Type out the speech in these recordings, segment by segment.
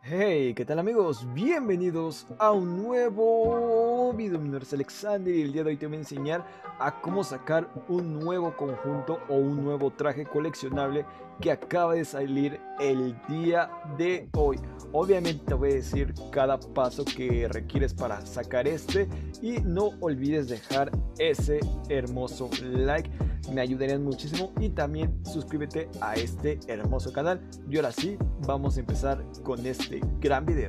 Hey, ¿qué tal amigos? Bienvenidos a un nuevo video. Mi nombre es Alexander y el día de hoy te voy a enseñar a cómo sacar un nuevo conjunto o un nuevo traje coleccionable que acaba de salir el día de hoy. Obviamente te voy a decir cada paso que requieres para sacar este y no olvides dejar ese hermoso like, me ayudarían muchísimo, y también suscríbete a este hermoso canal. Y ahora sí, vamos a empezar con este gran video.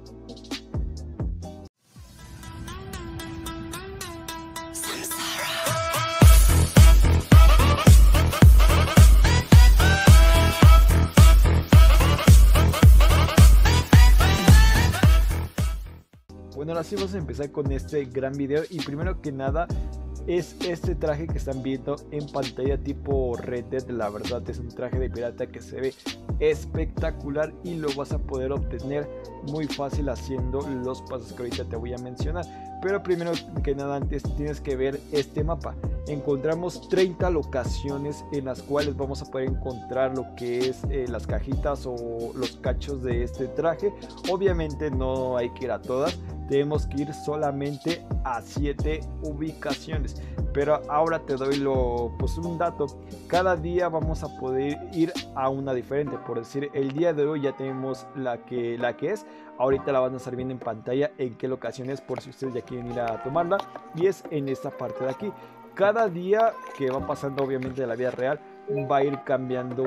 Bueno, ahora sí vamos a empezar con este gran video, y primero que nada es este traje que están viendo en pantalla tipo Red Dead. La verdad es un traje de pirata que se ve espectacular y lo vas a poder obtener muy fácil haciendo los pasos que ahorita te voy a mencionar. Pero primero que nada, antes tienes que ver este mapa. Encontramos 30 locaciones en las cuales vamos a poder encontrar lo que es las cajitas o los cachos de este traje. Obviamente no hay que ir a todas, tenemos que ir solamente a 7 ubicaciones. Pero ahora te doy un dato. Cada día vamos a poder ir a una diferente. Por decir, el día de hoy ya tenemos la que es. Ahorita la van a estar viendo en pantalla en qué locación es, por si ustedes ya quieren ir a tomarla. Y es en esta parte de aquí. Cada día que va pasando, obviamente, de la vida real, va a ir cambiando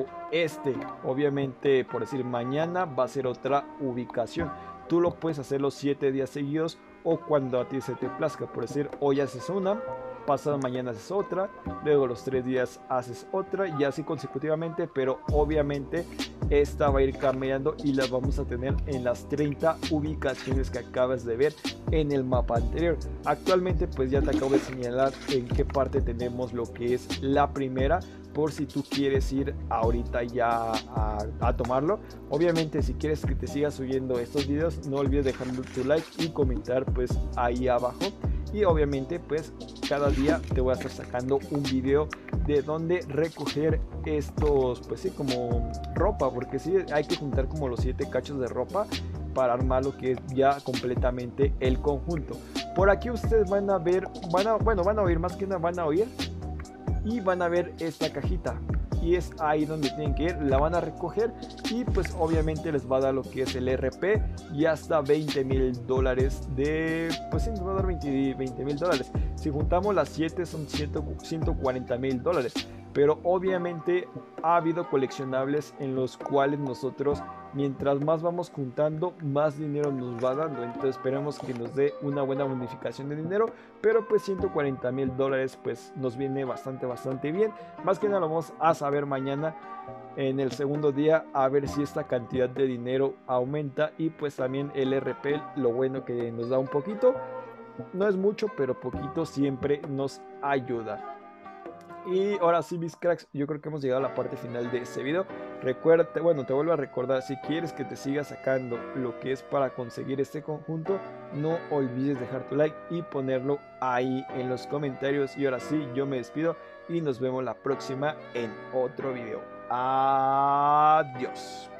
obviamente, por decir, mañana va a ser otra ubicación. Tú lo puedes hacer los 7 días seguidos o cuando a ti se te plazca. Por decir, hoy haces una, pasado mañana haces otra, luego los 3 días haces otra, y así consecutivamente. Pero obviamente esta va a ir cambiando y la vamos a tener en las 30 ubicaciones que acabas de ver en el mapa anterior. Actualmente pues ya te acabo de señalar en qué parte tenemos lo que es la primera, por si tú quieres ir ahorita ya a tomarlo. Obviamente, si quieres que te siga subiendo estos videos, no olvides dejar tu like y comentar pues ahí abajo. Y obviamente pues cada día te voy a estar sacando un video de dónde recoger estos, pues sí, como ropa, porque sí hay que juntar como los 7 cachos de ropa para armar lo que es ya completamente el conjunto. Por aquí ustedes van a ver, van a oír, más que nada van a oír y van a ver esta cajita, y es ahí donde tienen que ir, la van a recoger y pues obviamente les va a dar lo que es el RP y hasta $20,000 de, pues sí, nos va a dar $20,000. Si juntamos las 7 son $140,000. Pero obviamente ha habido coleccionables en los cuales nosotros, mientras más vamos juntando, más dinero nos va dando. Entonces esperemos que nos dé una buena bonificación de dinero. Pero pues $140,000 pues nos viene bastante bien. Más que nada lo vamos a saber mañana en el segundo día, a ver si esta cantidad de dinero aumenta. Y pues también el RP, lo bueno que nos da un poquito, no es mucho, pero poquito siempre nos ayuda. Y ahora sí, mis cracks, yo creo que hemos llegado a la parte final de este video. Recuerda, bueno, te vuelvo a recordar, si quieres que te siga sacando lo que es para conseguir este conjunto, no olvides dejar tu like y ponerlo ahí en los comentarios. Y ahora sí, yo me despido y nos vemos la próxima en otro video. Adiós.